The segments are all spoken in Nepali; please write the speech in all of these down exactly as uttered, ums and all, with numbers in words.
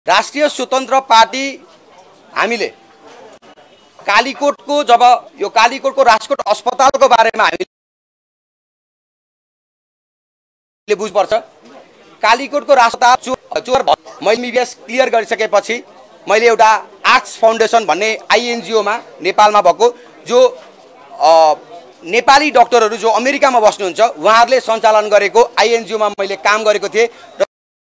राष्ट्रिय स्वतन्त्र पार्टी हामीले कालीकोटको जब यो कालीकोटको राजकोट अस्पतालको बारेमा हामीले बुझ्नुपर्छ। कालीकोटको अस्पताल चोर मैले मिबिएस क्लियर गरिसकेपछि मैले एउटा आक्स फाउन्डेसन भन्ने आइएनजिओमा नेपालमा भएको जो नेपाली डाक्टरहरू जो अमेरिकामा बस्नुहुन्छ उहाँहरूले सञ्चालन गरेको आइएनजिओमा मैले काम गरेको थिएँ र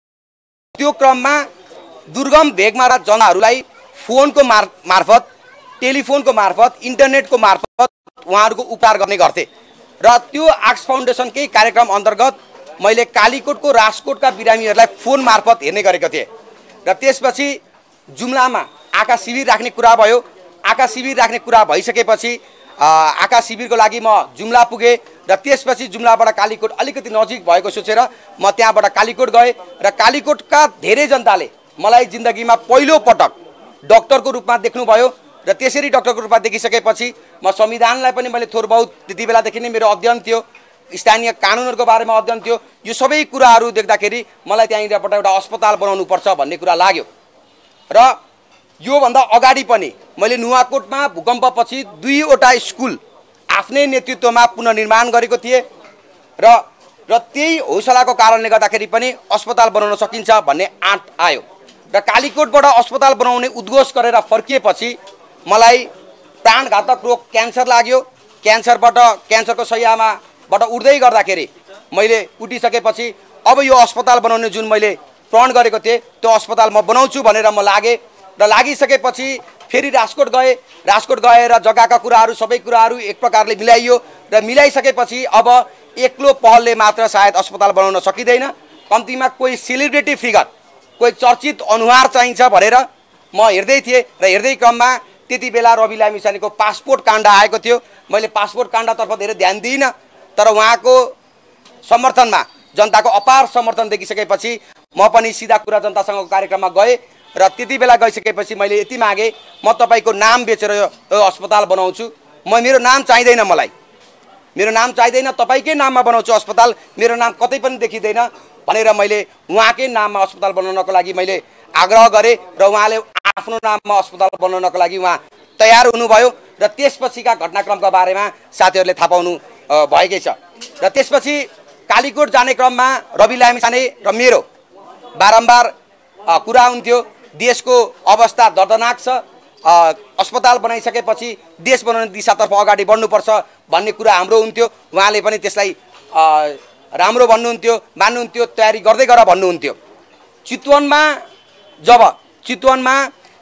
त्यो क्रममा दुर्गम भेगमारा जनाहरूलाई फोनको मार मार्फत टेलिफोनको मार्फत इन्टरनेटको मार्फत उहाँहरूको उपचार गर्ने गर्थे र त्यो आक्स फाउन्डेसनकै कार्यक्रम अन्तर्गत मैले कालीकोटको राजकोटका बिरामीहरूलाई फोन मार्फत हेर्ने गरेको थिएँ र त्यसपछि जुम्लामा आँखा शिविर राख्ने कुरा भयो। आँखा शिविर राख्ने कुरा भइसकेपछि आँखा शिविरको लागि म जुम्ला पुगेँ र त्यसपछि जुम्लाबाट कालीकोट अलिकति नजिक भएको सोचेर म त्यहाँबाट कालीकोट गएँ र कालीकोटका धेरै जनताले मलाई जिन्दगीमा पहिलो पटक डाक्टरको रूपमा देख्नुभयो र त्यसरी डाक्टरको रूपमा देखिसकेपछि म संविधानलाई पनि मैले थोर बहुत त्यति बेलादेखि नै मेरो अध्ययन थियो, स्थानीय कानुनहरूको बारेमा अध्ययन थियो। यो सबै कुराहरू देख्दाखेरि मलाई त्यहाँनिरबाट एउटा अस्पताल बनाउनुपर्छ भन्ने कुरा लाग्यो र योभन्दा अगाडि पनि मैले नुवाकोटमा भूकम्पपछि दुईवटा स्कुल आफ्नै नेतृत्वमा पुनर्निर्माण गरेको थिएँ र र त्यही हौसलाको कारणले गर्दाखेरि पनि अस्पताल बनाउन सकिन्छ भन्ने आँट आयो र कालीकोटबाट अस्पताल बनाउने उद्घोष गरेर फर्किएपछि मलाई प्राणघातक रोग क्यान्सर लाग्यो। क्यान्सरबाट क्यान्सरको शैय्यामाबाट उठ्दै गर्दाखेरि मैले उठिसकेपछि अब यो अस्पताल बनाउने जुन मैले प्रण गरेको थिएँ त्यो अस्पताल म बनाउँछु भनेर म लागेँ र लागिसकेपछि फेरि राजकोट गएँ। राजकोट गएर जग्गाका कुराहरू सबै कुराहरू एक प्रकारले मिलाइयो र मिलाइसकेपछि अब एक्लो पहलले मात्र सायद अस्पताल बनाउन सकिँदैन, कम्तीमा कोही सेलिब्रेटी फिगर कोही चर्चित अनुहार चाहिन्छ भनेर म हेर्दै थिएँ र हेर्दै क्रममा त्यति बेला रवि लामिछानेको पासपोर्ट काण्ड आएको थियो। मैले पासपोर्ट काण्डतर्फ धेरै ध्यान दिइनँ तर उहाँको समर्थनमा जनताको अपार समर्थन देखिसकेपछि म पनि सिधा कुरा जनतासँगको कार्यक्रममा गएँ र त्यति बेला गइसकेपछि मैले यति मागेँ म तपाईँको नाम बेचेर यो अस्पताल बनाउँछु, म मेरो नाम चाहिँदैन, मलाई मेरो नाम चाहिँदैन, तपाईँकै नाममा बनाउँछु अस्पताल, मेरो नाम कतै पनि देखिँदैन भनेर मैले उहाँकै नाममा अस्पताल बनाउनको लागि मैले आग्रह गरेँ र उहाँले आफ्नो नाममा अस्पताल बनाउनको लागि उहाँ तयार हुनुभयो र त्यसपछिका घटनाक्रमका बारेमा साथीहरूले थाहा पाउनु भएकै छ। र त्यसपछि कालीकोट जाने क्रममा रवि लामिछाने र मेरो बारम्बार कुरा हुन्थ्यो देशको अवस्था दर्दनाक छ, अस्पताल बनाइसकेपछि देश बनाउने दिशातर्फ अगाडि बढ्नुपर्छ भन्ने कुरा हाम्रो हुन्थ्यो। उहाँले पनि त्यसलाई राम्रो भन्नुहुन्थ्यो, मान्नुहुन्थ्यो, तयारी गर्दै गर भन्नुहुन्थ्यो। चितवनमा जब चितवनमा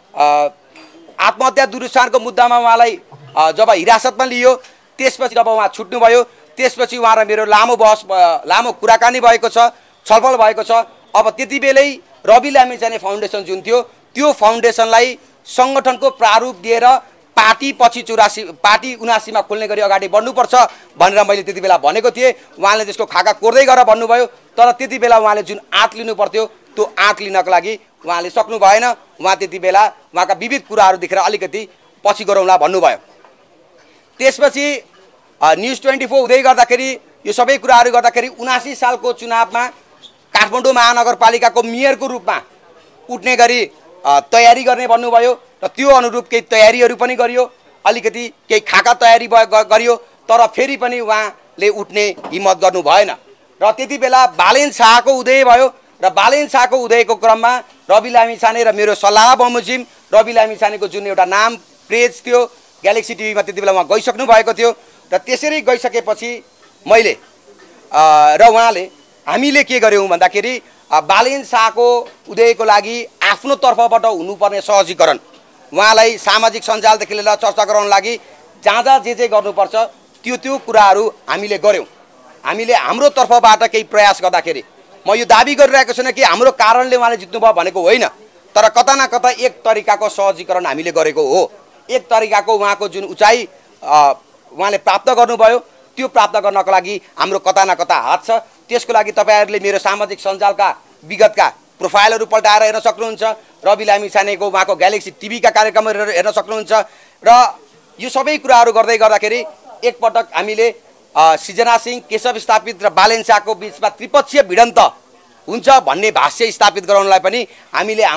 आत्महत्या दुरुत्साहनको मुद्दामा उहाँलाई जब हिरासतमा लियो त्यसपछि जब उहाँ छुट्नुभयो त्यसपछि उहाँ र मेरो लामो बहस लामो कुराकानी भएको छ, छलफल भएको छ। अब त्यति बेलै रवि लामिछाने फाउन्डेसन जुन थियो त्यो फाउन्डेसनलाई सङ्गठनको प्रारूप दिएर पार्टी पछि चौरासी पार्टी उनासीमा खोल्ने गरी अगाडि बढ्नुपर्छ भनेर मैले त्यति बेला भनेको थिएँ। उहाँले त्यसको खाका कोर्दै गर भन्नुभयो तर त्यति बेला उहाँले जुन आँट लिनु पर्थ्यो त्यो आँट लिनको लागि उहाँले सक्नु भएन। उहाँ त्यति बेला उहाँका विविध कुराहरू देखेर अलिकति पछि गरौँला भन्नुभयो। त्यसपछि न्युज ट्वेन्टी फोर हुँदै गर्दाखेरि यो सबै कुराहरू गर्दाखेरि उनासी सालको चुनावमा काठमाडौँ महानगरपालिकाको मेयरको रूपमा उठ्ने गरी तयारी गर्ने भन्नुभयो र त्यो अनुरूप केही तयारीहरू पनि गरियो, अलिकति केही खाका तयारी गरियो तर फेरि पनि उहाँले उठ्ने हिम्मत गर्नु भएन र त्यति बेला बालेन शाहको उदय भयो र बालेन शाहको उदयको क्रममा रवि लामिछाने र मेरो सल्लाह बमोजिम रवि लामिछानेको जुन एउटा नाम पेज थियो ग्यालेक्सी टिभीमा त्यति बेला उहाँ गइसक्नु भएको थियो र त्यसरी गइसकेपछि मैले र उहाँले हामीले के गर्यौँ भन्दाखेरि बालेन शाहको उदयको लागि आफ्नो तर्फबाट हुनुपर्ने सहजीकरण उहाँलाई सामाजिक सञ्जालदेखि लिएर चर्चा गराउन लागि जहाँ जहाँ जे जे गर्नुपर्छ त्यो त्यो कुराहरू हामीले गऱ्यौँ। हामीले हाम्रो तर्फबाट केही प्रयास गर्दाखेरि म यो दाबी गरिरहेको छैन कि हाम्रो कारणले उहाँले जित्नुभयो भनेको होइन तर कता न कता एक तरिकाको सहजीकरण हामीले गरेको हो। एक तरिकाको उहाँको जुन उचाइ उहाँले प्राप्त गर्नुभयो त्यो प्राप्त गर्नको लागि हाम्रो कता न कता हात छ। त्यसको लागि तपाईँहरूले मेरो सामाजिक सञ्जालका विगतका प्रोफाइलहरू पल्टाएर हेर्न सक्नुहुन्छ, रवि लामिछानेको उहाँको ग्यालेक्सी टिभीका कार्यक्रमहरू हेर्न सक्नुहुन्छ र यो सबै कुराहरू गर्दै गर्दाखेरि एकपटक हामीले सृजना सिंह केशव स्थापित र बालेन शाहको बिचमा त्रिपक्षीय भिडन्त हुन्छ भन्ने भाष्य स्थापित गराउनलाई पनि हामीले हाम्रो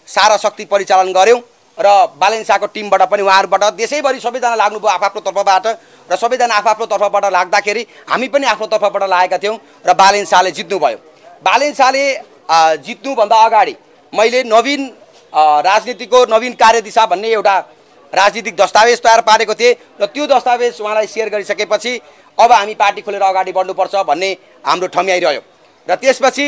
सारा शक्ति परिचालन गऱ्यौँ र बालेन शाहको टिमबाट पनि उहाँहरूबाट देशैभरि सबैजना लाग्नुभयो आफ्नो तर्फबाट र सबैजना आफ्नो तर्फबाट लाग्दाखेरि हामी पनि आफ्नो तर्फबाट लागेका थियौँ र बालेन शाहले जित्नुभयो। बालेन शाहले जित्नुभन्दा अगाडि मैले नवीन राजनीतिको नवीन कार्यदिशा भन्ने एउटा राजनीतिक दस्तावेज तयार पारेको थिएँ र त्यो दस्तावेज उहाँलाई सेयर गरिसकेपछि अब हामी पार्टी खोलेर अगाडि बढ्नुपर्छ भन्ने हाम्रो ठम्याइरह्यो र त्यसपछि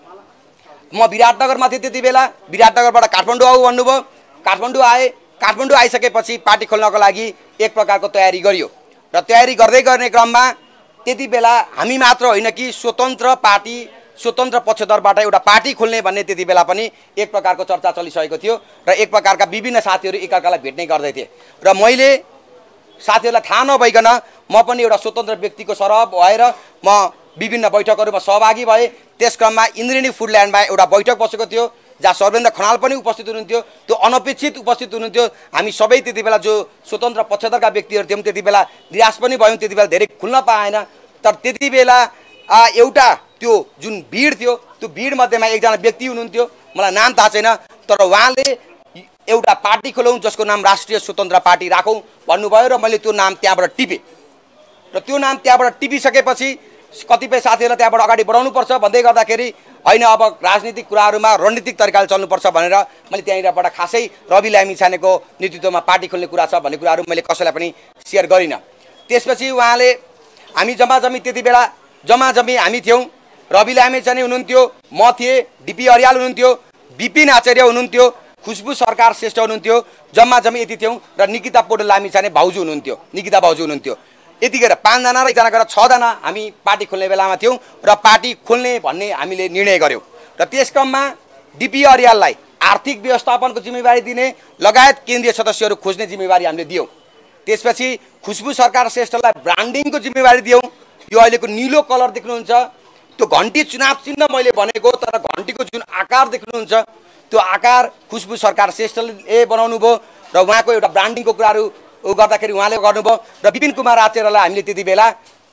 म विराटनगरमा थिएँ। त्यति बेला विराटनगरबाट काठमाडौँ आऊ भन्नुभयो, काठमाडौँ आए। काठमाडौँ आइसकेपछि पार्टी खोल्नको लागि एक प्रकारको तयारी गरियो र तयारी गर्दै गर्ने क्रममा त्यति बेला हामी मात्र होइन कि स्वतन्त्र पार्टी स्वतन्त्र पक्षधरबाट एउटा पार्टी खोल्ने भन्ने त्यति बेला पनि एक प्रकारको चर्चा चलिसकेको थियो र एक प्रकारका विभिन्न साथीहरू एकअर्कालाई भेट्ने गर्दै थिए र मैले साथीहरूलाई थाहा नभइकन म पनि एउटा स्वतन्त्र व्यक्तिको सरह भएर म विभिन्न बैठकहरूमा सहभागी भएँ। त्यस क्रममा इन्द्रिणी फुडल्यान्डमा एउटा बैठक बसेको थियो जहाँ सर्वेन्द्र खनाल पनि उपस्थित हुनुहुन्थ्यो। त्यो अनपेक्षित उपस्थित हुनुहुन्थ्यो। हामी सबै त्यति बेला जो स्वतन्त्र पक्षधरका व्यक्तिहरू थियौँ त्यति बेला निराश पनि भयौँ, त्यति बेला धेरै खुल्न पाएन। तर त्यति बेला एउटा त्यो जुन भिड थियो त्यो भिड मध्येमा एकजना व्यक्ति हुनुहुन्थ्यो, मलाई नाम थाहा छैन, तर उहाँले एउटा पार्टी खोलौँ जसको नाम राष्ट्रिय स्वतन्त्र पार्टी राखौँ भन्नुभयो र मैले त्यो नाम त्यहाँबाट टिपेँ र त्यो नाम त्यहाँबाट टिपिसकेपछि कतिपय साथीहरूलाई त्यहाँबाट अगाडि बढाउनुपर्छ भन्दै गर्दाखेरि होइन अब राजनीतिक कुराहरूमा रणनीतिक तरिकाले चल्नुपर्छ भनेर मैले त्यहाँनिरबाट खासै रवि लामिछानेको नेतृत्वमा पार्टी खोल्ने कुरा छ भन्ने कुराहरू मैले कसैलाई पनि सेयर गरिनँ। त्यसपछि उहाँले हामी जम्मा जम्मी त्यति बेला जम्मा जम्मी हामी थियौँ। रवि लामिछाने हुनुहुन्थ्यो, म थिएँ, डिपी अर्याल हुनुहुन्थ्यो, विपिन आचार्य हुनुहुन्थ्यो, खुशबु सरकार श्रेष्ठ हुनुहुन्थ्यो, जम्मा जम्मी यति थियौँ र निकिता पौडेल लामिछाने भाउजू हुनुहुन्थ्यो, निकिता भाउजू हुनुहुन्थ्यो। यतिखेर पाँचजना र एकजना गरेर छजना हामी पार्टी खोल्ने बेलामा थियौँ र पार्टी खोल्ने भन्ने हामीले निर्णय गऱ्यौँ र त्यस क्रममा डिपी अर्याललाई आर्थिक व्यवस्थापनको जिम्मेवारी दिने लगायत केन्द्रीय सदस्यहरू खोज्ने जिम्मेवारी हामीले दियौँ। त्यसपछि खुशबु सरकार श्रेष्ठलाई ब्रान्डिङको जिम्मेवारी दियौँ। यो अहिलेको निलो कलर देख्नुहुन्छ त्यो घन्टी चुनाव चिन्ह मैले भनेको, तर घन्टीको जुन आकार देख्नुहुन्छ त्यो आकार खुशबु सरकार श्रेष्ठले बनाउनु भयो र उहाँको एउटा ब्रान्डिङको कुराहरू गर्दाखेरि उहाँले गर्नुभयो र विपिन कुमार आचार्यलाई हामीले त्यति बेला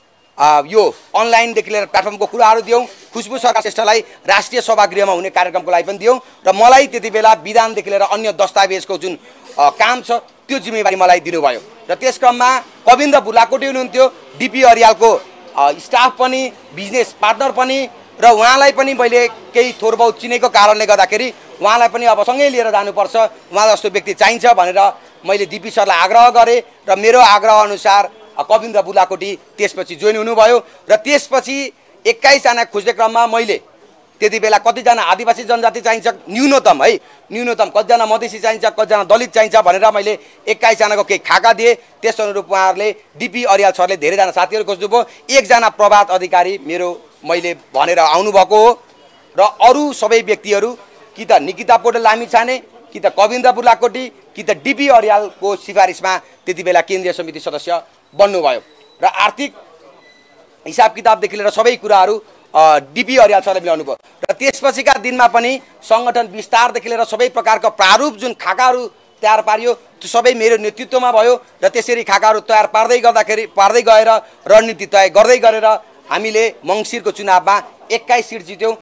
यो अनलाइनदेखि लिएर प्लेटफर्मको कुराहरू दियौँ। खुशबु सरकार श्रेष्ठलाई राष्ट्रिय सभागृहमा हुने कार्यक्रमको लागि पनि दियौँ र मलाई त्यति बेला विधानदेखि लिएर अन्य दस्तावेजको जुन काम छ त्यो जिम्मेवारी मलाई दिनुभयो र त्यस क्रममा कविन्द्र बुलाकोटी हुनुहुन्थ्यो, डिपी अर्यालको स्टाफ पनि बिजनेस पार्टनर पनि र उहाँलाई पनि मैले केही थोर बहुत चिनेको कारणले गर्दाखेरि उहाँलाई पनि अब सँगै लिएर जानुपर्छ, उहाँलाई जस्तो व्यक्ति चाहिन्छ भनेर मैले डिपी सरलाई आग्रह गरेँ र मेरो आग्रह अनुसार कविन्द्र बुलाकोटी त्यसपछि जोइन हुनुभयो र त्यसपछि एक्काइसजना खोज्ने क्रममा मैले त्यति बेला कतिजना आदिवासी जनजाति चाहिन्छ न्यूनतम है न्यूनतम कतिजना मधेसी चाहिन्छ कतिजना दलित चाहिन्छ भनेर मैले एक्काइसजनाको केही खाका दिएँ। त्यस अनुरूप उहाँहरूले डिपी अर्याल सरले धेरैजना साथीहरू खोज्नुभयो। एकजना प्रभात अधिकारी मेरो मैले भनेर आउनुभएको हो र अरू सबै व्यक्तिहरू कि त निकिता पौडेल लामिछाने कि त कविन्द्र बुलाकोटी कि त डिपी अर्यालको सिफारिसमा त्यति बेला केन्द्रीय समिति सदस्य बन्नुभयो र आर्थिक हिसाब किताबदेखि लिएर सबै कुराहरू डिपी अर्याल सरले मिलाउनु भयो र त्यसपछिका दिनमा पनि सङ्गठन विस्तारदेखि लिएर सबै प्रकारको प्रारूप जुन खाकाहरू तयार पारियो त्यो सबै मेरो नेतृत्वमा भयो र त्यसरी खाकाहरू तयार पार्दै गर्दाखेरि पार्दै गएर रणनीति तय गर्दै गरेर हामीले मङ्सिरको चुनावमा एक्काइस सिट जित्यौँ